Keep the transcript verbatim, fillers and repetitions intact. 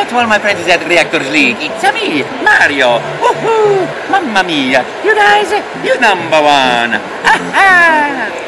to all my friends at Reactors League. It's a me, Mario. Woohoo! Mamma mia! You guys, you number one. Ha ha!